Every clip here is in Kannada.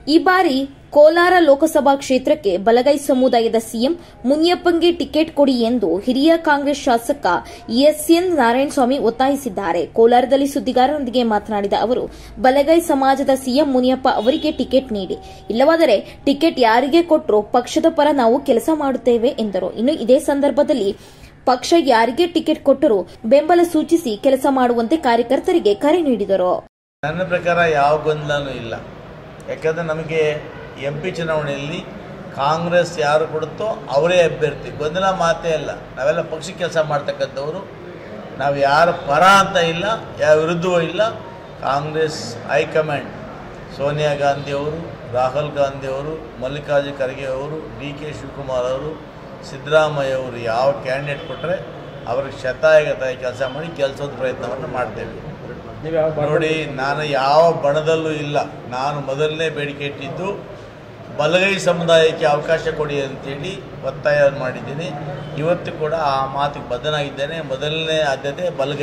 ಈ ಬಾರಿ ಕೋಲಾರ ಲೋಕಸಭಾ ಕ್ಷೇತ್ರಕ್ಕೆ ಬಲಗೈ ಸಮುದಾಯದ ಸಿಎಂ ಮುನಿಯಪ್ಪಂಗೆ ಟಿಕೆಟ್ ಕೊಡಿ ಎಂದು ಹಿರಿಯ ಕಾಂಗ್ರೆಸ್ ಶಾಸಕ ಎಸ್ಎನ್ ನಾರಾಯಣಸ್ವಾಮಿ ಒತ್ತಾಯಿಸಿದ್ದಾರೆ. ಕೋಲಾರದಲ್ಲಿ ಸುದ್ದಿಗಾರರೊಂದಿಗೆ ಮಾತನಾಡಿದ ಅವರು, ಬಲಗೈ ಸಮಾಜದ ಸಿಎಂ ಮುನಿಯಪ್ಪ ಅವರಿಗೆ ಟಿಕೆಟ್ ನೀಡಿ, ಇಲ್ಲವಾದರೆ ಟಿಕೆಟ್ ಯಾರಿಗೆ ಕೊಟ್ಟರೂ ಪಕ್ಷದ ಪರ ನಾವು ಕೆಲಸ ಮಾಡುತ್ತೇವೆ ಎಂದರು. ಇನ್ನು ಇದೇ ಸಂದರ್ಭದಲ್ಲಿ ಪಕ್ಷ ಯಾರಿಗೆ ಟಿಕೆಟ್ ಕೊಟ್ಟರೂ ಬೆಂಬಲ ಸೂಚಿಸಿ ಕೆಲಸ ಮಾಡುವಂತೆ ಕಾರ್ಯಕರ್ತರಿಗೆ ಕರೆ ನೀಡಿದರು. ನನ್ನ ಪ್ರಕಾರ ಯಾವ ಗೊಂದಲನೂ ಇಲ್ಲ. ಯಾಕಂದರೆ ನಮಗೆ MP ಚುನಾವಣೆಯಲ್ಲಿ ಕಾಂಗ್ರೆಸ್ ಯಾರು ಕೊಡುತ್ತೋ ಅವರೇ ಅಭ್ಯರ್ಥಿ. ಗೊಂದಲ ಮಾತೇ ಇಲ್ಲ. ನಾವೆಲ್ಲ ಪಕ್ಷಕ್ಕೆ ಕೆಲಸ ಮಾಡ್ತಕ್ಕಂಥವರು. ನಾವು ಯಾರ ಪರ ಅಂತ ಇಲ್ಲ, ಯಾವ ವಿರುದ್ಧವೂ ಇಲ್ಲ. ಕಾಂಗ್ರೆಸ್ ಹೈಕಮಾಂಡ್ ಸೋನಿಯಾ ಗಾಂಧಿಯವರು, ರಾಹುಲ್ ಗಾಂಧಿಯವರು, ಮಲ್ಲಿಕಾರ್ಜುನ ಖರ್ಗೆ ಅವರು, DK ಶಿವಕುಮಾರ್ ಅವರು, ಸಿದ್ದರಾಮಯ್ಯ ಅವರು ಯಾವ ಕ್ಯಾಂಡಿಡೇಟ್ ಕೊಟ್ಟರೆ ಅವ್ರಿಗೆ ಶತಾಯಗತಾಯ ಕೆಲಸ ಮಾಡಿ ಗೆಲ್ಲಿಸೋದು ಪ್ರಯತ್ನವನ್ನು ಮಾಡ್ತೇವೆ. ನೋಡಿ, ನಾನು ಯಾವ ಬಣದಲ್ಲೂ ಇಲ್ಲ. ನಾನು ಮೊದಲನೇ ಬೇಡಿಕೆ ಇಟ್ಟಿದ್ದು ಬಲಗೈ ಸಮುದಾಯಕ್ಕೆ ಅವಕಾಶ ಕೊಡಿ ಅಂತೇಳಿ ಒತ್ತಾಯ ಮಾಡಿದ್ದೀನಿ. ಇವತ್ತು ಕೂಡ ಆ ಮಾತಿಗೆ ಬದ್ಧನಾಗಿದ್ದೇನೆ. ಮೊದಲನೇ ಆದ್ಯತೆ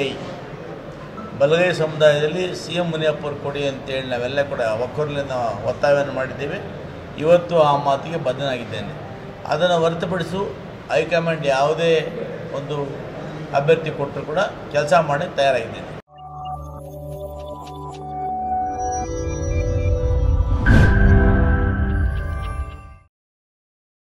ಬಲಗೈ ಸಮುದಾಯದಲ್ಲಿ CM ಮುನಿಯಪ್ಪ ಅವರು ಕೊಡಿ ಅಂತೇಳಿ ನಾವೆಲ್ಲ ಕೂಡ ಒಕ್ಕೊರಲಿನ ಒತ್ತಾಯವನ್ನು ಮಾಡಿದ್ದೇವೆ. ಇವತ್ತು ಆ ಮಾತಿಗೆ ಬದ್ಧನಾಗಿದ್ದೇನೆ. ಅದನ್ನು ಹೊರತುಪಡಿಸು ಹೈಕಮಾಂಡ್ ಯಾವುದೇ ಒಂದು ಅಭ್ಯರ್ಥಿ ಕೊಟ್ಟರು ಕೂಡ ಕೆಲಸ ಮಾಡಿ ತಯಾರಾಗಿದ್ದೇನೆ.